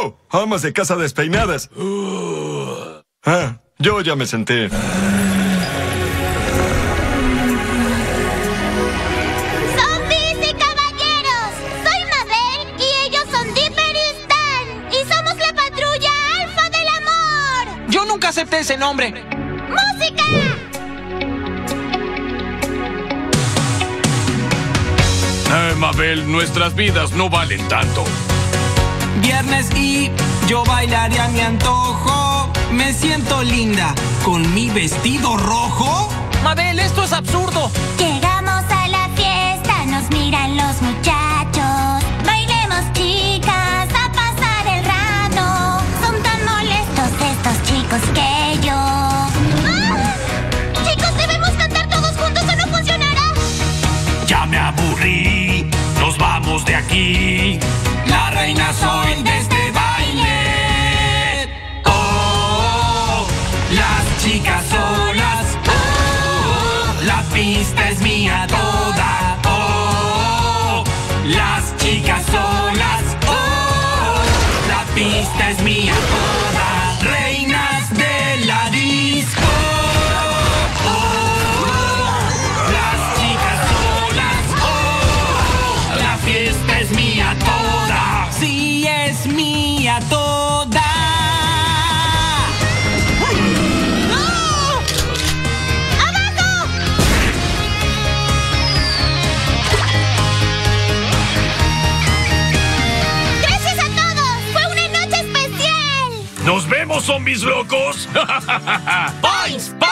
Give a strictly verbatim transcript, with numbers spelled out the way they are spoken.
¡Oh! Amas de casa despeinadas. Ah, yo ya me senté. ¡Zombies y caballeros! Soy Mabel y ellos son Dipper y Stan. Y somos la patrulla Alfa del Amor. Yo nunca acepté ese nombre. ¡Música! Eh, Mabel, nuestras vidas no valen tanto. Viernes y yo bailaré a mi antojo. Me siento linda con mi vestido rojo. Mabel, esto es absurdo. Llegamos a la fiesta, nos miran los muchachos. Bailemos, chicas, a pasar el rato. Son tan molestos estos chicos que yo. ¡Ah! Chicos, debemos cantar todos juntos o no funcionará. Ya me aburrí, nos vamos de aquí. La reina soy de este baile. Oh, las chicas solas. Oh, la pista es mía toda. Oh, las chicas solas. Oh, la pista es mía toda. Reinas de la disco. Sí, es mía toda. ¡No! ¡Abajo! ¡Gracias a todos! ¡Fue una noche especial! ¡Nos vemos, zombies locos! ¡Points!